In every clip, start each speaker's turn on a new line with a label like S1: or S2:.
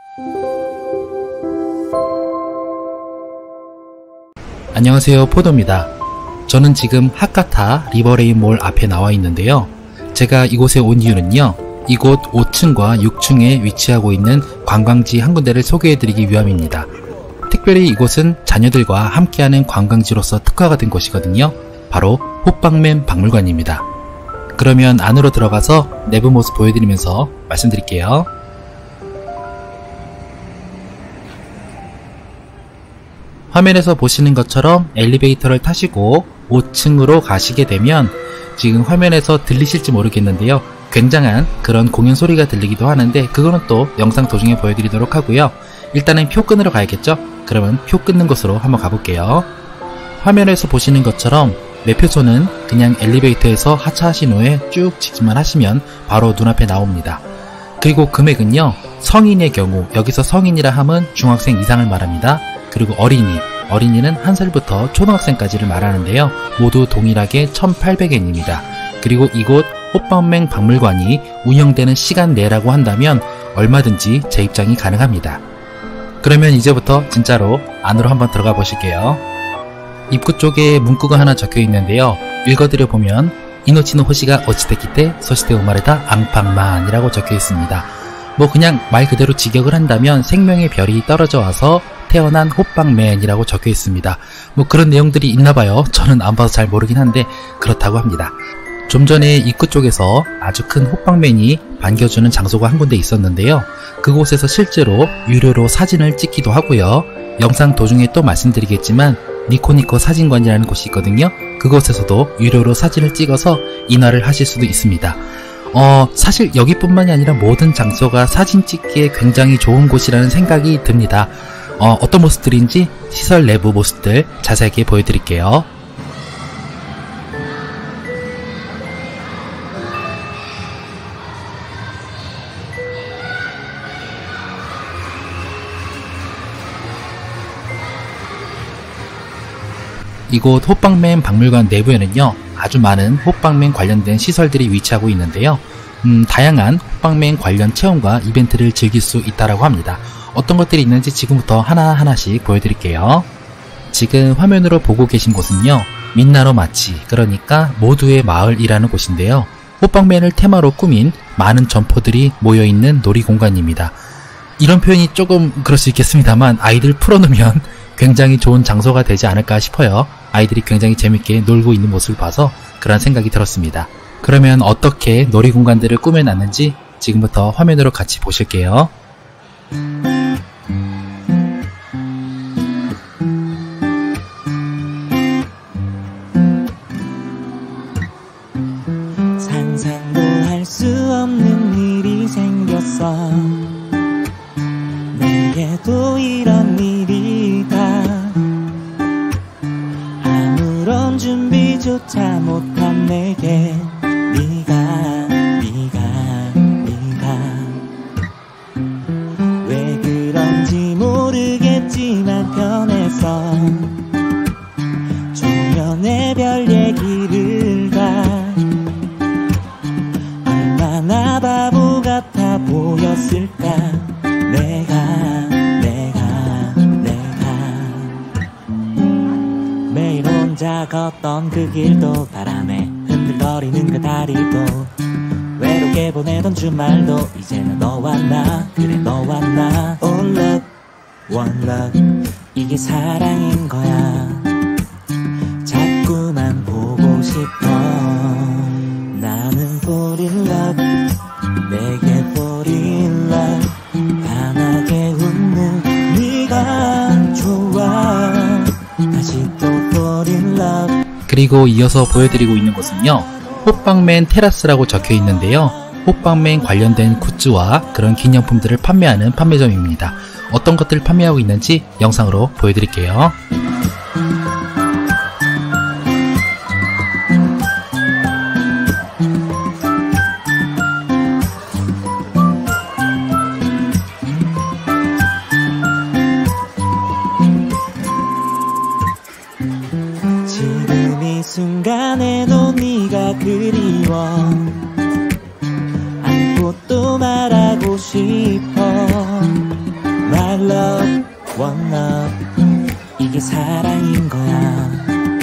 S1: 안녕하세요, 포도입니다. 저는 지금 하카타 리버레인몰 앞에 나와 있는데요. 제가 이곳에 온 이유는요, 이곳 5층과 6층에 위치하고 있는 관광지 한 군데를 소개해드리기 위함입니다. 특별히 이곳은 자녀들과 함께하는 관광지로서 특화가 된 곳이거든요. 바로 호빵맨 박물관입니다. 그러면 안으로 들어가서 내부 모습 보여드리면서 말씀드릴게요. 화면에서 보시는 것처럼 엘리베이터를 타시고 5층으로 가시게 되면 지금 화면에서 들리실지 모르겠는데요, 굉장한 그런 공연 소리가 들리기도 하는데 그거는 또 영상 도중에 보여드리도록 하고요. 일단은 표 끊으러 가야겠죠? 그러면 표 끊는 곳으로 한번 가볼게요. 화면에서 보시는 것처럼 매표소는 그냥 엘리베이터에서 하차하신 후에 쭉 직진만 하시면 바로 눈앞에 나옵니다. 그리고 금액은요, 성인의 경우, 여기서 성인이라 함은 중학생 이상을 말합니다. 그리고 어린이는 1살부터 초등학생까지를 말하는데요, 모두 동일하게 1,800엔입니다. 그리고 이곳 호빵맨 박물관이 운영되는 시간 내라고 한다면 얼마든지 재입장이 가능합니다. 그러면 이제부터 진짜로 안으로 한번 들어가 보실게요. 입구 쪽에 문구가 하나 적혀 있는데요, 읽어드려 보면 이노치노 호시가 어치테키테 소시테 오마레다 앙팡만이라고 적혀 있습니다. 뭐 그냥 말 그대로 직역을 한다면 생명의 별이 떨어져 와서 태어난 호빵맨이라고 적혀 있습니다. 뭐 그런 내용들이 있나봐요. 저는 안 봐서 잘 모르긴 한데 그렇다고 합니다. 좀 전에 입구 쪽에서 아주 큰 호빵맨이 반겨주는 장소가 한 군데 있었는데요, 그곳에서 실제로 유료로 사진을 찍기도 하고요, 영상 도중에 또 말씀드리겠지만 니코니코 사진관이라는 곳이 있거든요. 그곳에서도 유료로 사진을 찍어서 인화를 하실 수도 있습니다. 사실 여기뿐만이 아니라 모든 장소가 사진 찍기에 굉장히 좋은 곳이라는 생각이 듭니다. 어떤 모습들인지 시설 내부 모습들 자세하게 보여드릴게요. 이곳 호빵맨 박물관 내부에는요, 아주 많은 호빵맨 관련된 시설들이 위치하고 있는데요, 다양한 호빵맨 관련 체험과 이벤트를 즐길 수 있다고 합니다. 어떤 것들이 있는지 지금부터 하나하나씩 보여드릴게요. 지금 화면으로 보고 계신 곳은요, 민나노 마치, 그러니까 모두의 마을이라는 곳인데요, 호빵맨을 테마로 꾸민 많은 점포들이 모여있는 놀이공간입니다. 이런 표현이 조금 그럴 수 있겠습니다만 아이들 풀어놓으면 굉장히 좋은 장소가 되지 않을까 싶어요. 아이들이 굉장히 재밌게 놀고 있는 모습을 봐서 그런 생각이 들었습니다. 그러면 어떻게 놀이공간들을 꾸며놨는지 지금부터 화면으로 같이 보실게요.
S2: 상상도 할 수 없는 일이 생겼어. 내게도 이런 일이다. 아무런 준비조차 못한 내게 네가 왜 그런지 모르겠지만 편해서 조면의 별 얘기를 다. 얼마나 바보 같아 보였을까. 내가 매일 혼자 걷던 그 길도 바람에 흔들거리는 그 다리도 외롭게 보내던 주말도 이제는 너와 나, 그래 너와 나. All love, one love, 이게 사랑인 거야. 자꾸만 보고 싶어. 나는 fall in love, 내게 fall in love. 환하게 웃는 네가 좋아. 다시 또 fall in love.
S1: 그리고 이어서 보여드리고 있는 곳은요, 호빵맨 테라스라고 적혀 있는데요, 호빵맨 관련된 굿즈와 그런 기념품들을 판매하는 판매점입니다. 어떤 것들을 판매하고 있는지 영상으로 보여드릴게요.
S2: 지금 이 순간에도 네가 그리워. 안고 또 말하고 싶어. 이게 사랑인 거야.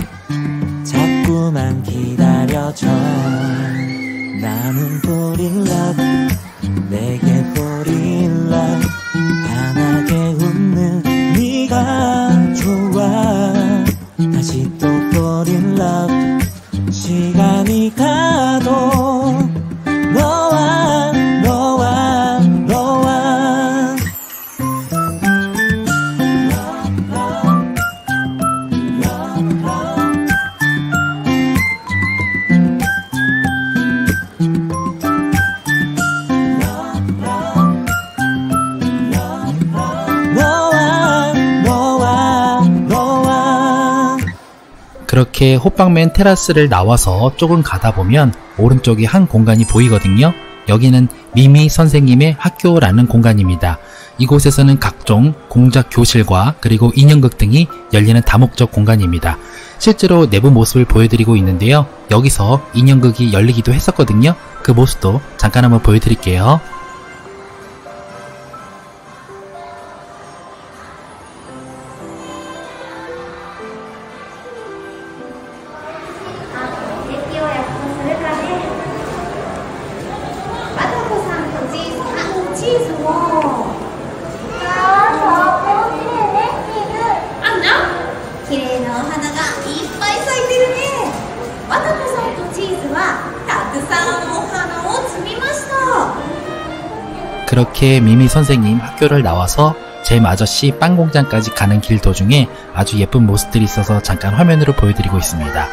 S2: 자꾸만 기다려줘. 나는 fall in love, 내게 fall in love. 환하게 웃는 네가 좋아. 다시 또 fall in love. 시간이 가도 너와 너와 너와
S1: 그렇게 호빵맨 테라스를 나와서 조금 가다 보면 오른쪽에 한 공간이 보이거든요. 여기는 미미 선생님의 학교라는 공간입니다. 이곳에서는 각종 공작 교실과 그리고 인형극 등이 열리는 다목적 공간입니다. 실제로 내부 모습을 보여드리고 있는데요. 여기서 인형극이 열리기도 했었거든요. 그 모습도 잠깐 한번 보여드릴게요. 그렇게 미미 선생님 학교를 나와서 잼 아저씨 빵 공장까지 가는 길 도중에 아주 예쁜 모습들이 있어서 잠깐 화면으로 보여드리고 있습니다.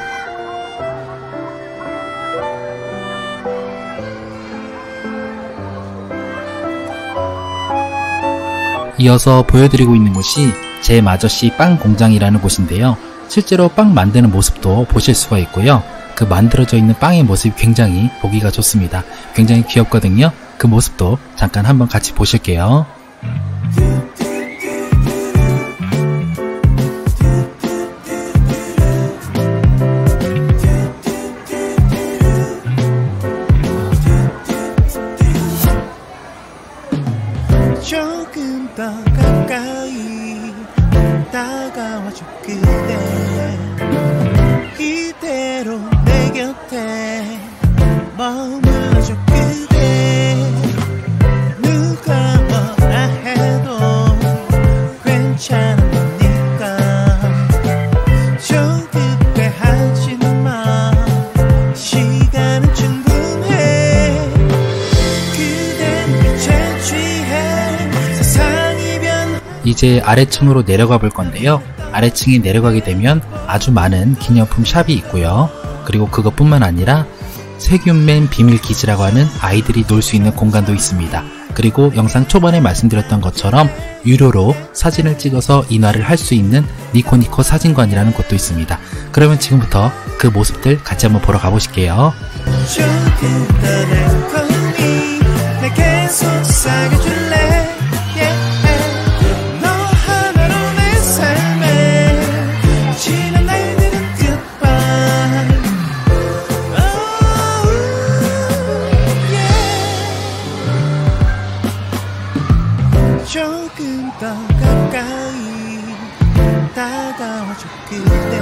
S1: 이어서 보여드리고 있는 곳이 잼 아저씨 빵 공장이라는 곳인데요. 실제로 빵 만드는 모습도 보실 수가 있고요. 그 만들어져 있는 빵의 모습이 굉장히 보기가 좋습니다. 굉장히 귀엽거든요. 그 모습도 잠깐 한번 같이 보실게요.
S3: 조금 더 가까이 다가와줘 그대. 이대로 내 곁에 머물러줘 그대. 누가 뭐라 해도 괜찮은 거니까. 좀 급해하지 마. 시간은 충분해. 그댄 빛에 취해 세상이 변.
S1: 이제 아래층으로 내려가 볼 건데요. 아래층에 내려가게 되면 아주 많은 기념품 샵이 있고요. 그리고 그것뿐만 아니라 세균맨 비밀기지라고 하는 아이들이 놀 수 있는 공간도 있습니다. 그리고 영상 초반에 말씀드렸던 것처럼 유료로 사진을 찍어서 인화를 할 수 있는 니코니코 사진관이라는 곳도 있습니다. 그러면 지금부터 그 모습들 같이 한번 보러 가보실게요.
S3: 조금 더 달콤히 내게 속삭여줄래. 너 하나로 내 삶에 지난 날들은 goodbye. Oh, yeah. 조금 더 가까이 다가와줘 그대.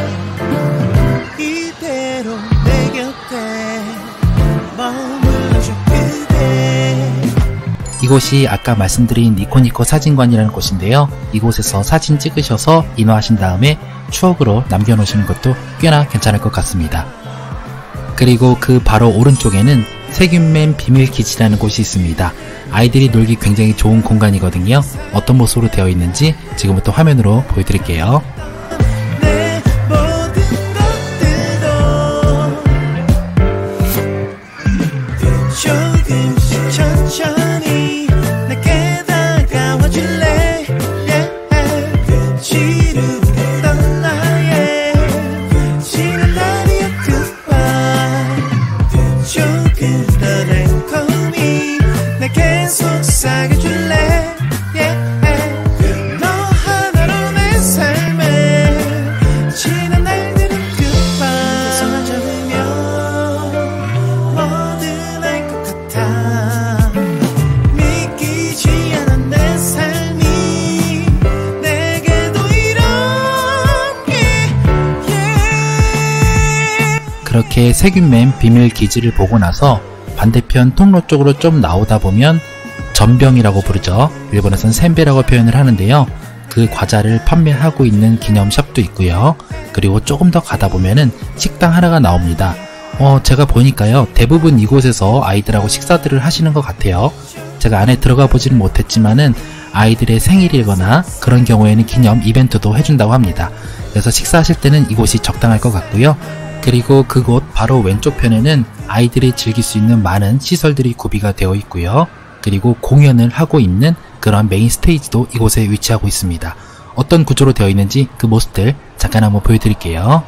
S3: 이대로 내 곁에 머물러줘 그대.
S1: 이곳이 아까 말씀드린 니코니코 사진관이라는 곳인데요. 이곳에서 사진 찍으셔서 인화하신 다음에 추억으로 남겨놓으시는 것도 꽤나 괜찮을 것 같습니다. 그리고 그 바로 오른쪽에는 세균맨 비밀기지라는 곳이 있습니다. 아이들이 놀기 굉장히 좋은 공간이거든요. 어떤 모습으로 되어 있는지 지금부터 화면으로 보여드릴게요.
S3: 내 모든 것들도 조금씩 천천히 내게 다가와줄래. 지루했던 나의 지난 날의 goodbye. 조금 더 달콤히 내게 속삭여줄래. 너 하나로 내 삶에
S1: 그렇게 세균맨 비밀 기지를 보고 나서 반대편 통로 쪽으로 좀 나오다 보면 전병이라고 부르죠. 일본에선 센베라고 표현을 하는데요. 그 과자를 판매하고 있는 기념샵도 있고요. 그리고 조금 더 가다 보면은 식당 하나가 나옵니다. 제가 보니까요, 대부분 이곳에서 아이들하고 식사들을 하시는 것 같아요. 제가 안에 들어가 보지는 못했지만은 아이들의 생일이거나 그런 경우에는 기념 이벤트도 해준다고 합니다. 그래서 식사하실 때는 이곳이 적당할 것 같고요. 그리고 그곳 바로 왼쪽 편에는 아이들이 즐길 수 있는 많은 시설들이 구비가 되어 있고요. 그리고 공연을 하고 있는 그런 메인 스테이지도 이곳에 위치하고 있습니다. 어떤 구조로 되어 있는지 그 모습들 잠깐 한번 보여드릴게요.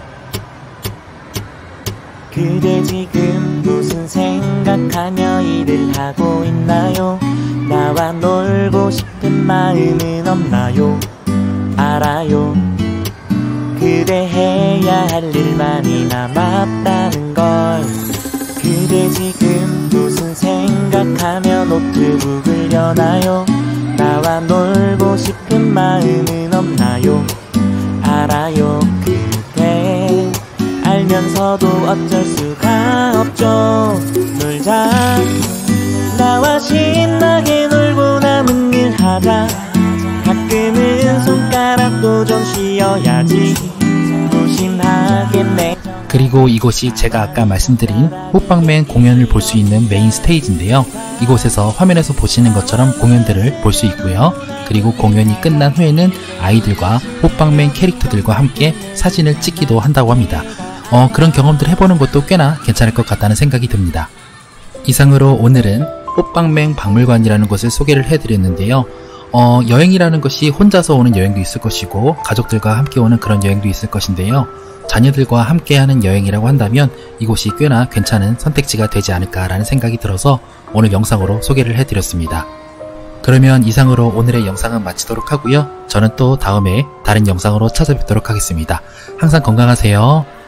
S2: 그대 지금 무슨 생각하며 일을 하고 있나요? 나와 놀고 싶은 마음은 없나요? 알아요. 그대 해야 할 일 많이 남았다는 걸. 그대 지금 무슨 생각하며 노트북을 여나요? 나와 놀고 싶은 마음은 없나요? 알아요. 그대 알면서도 어쩔 수가 없죠. 놀자. 나와 신나게 놀고 남은 일 하자. 가끔은 손가락도 좀 쉬어야지. 무심하게 내.
S1: 그리고 이곳이 제가 아까 말씀드린 호빵맨 공연을 볼 수 있는 메인 스테이지인데요. 이곳에서 화면에서 보시는 것처럼 공연들을 볼 수 있고요. 그리고 공연이 끝난 후에는 아이들과 호빵맨 캐릭터들과 함께 사진을 찍기도 한다고 합니다. 그런 경험들 해보는 것도 꽤나 괜찮을 것 같다는 생각이 듭니다. 이상으로 오늘은 호빵맨 박물관이라는 곳을 소개를 해드렸는데요. 여행이라는 것이 혼자서 오는 여행도 있을 것이고 가족들과 함께 오는 그런 여행도 있을 것인데요. 자녀들과 함께하는 여행이라고 한다면 이곳이 꽤나 괜찮은 선택지가 되지 않을까라는 생각이 들어서 오늘 영상으로 소개를 해드렸습니다. 그러면 이상으로 오늘의 영상은 마치도록 하고요. 저는 또 다음에 다른 영상으로 찾아뵙도록 하겠습니다. 항상 건강하세요.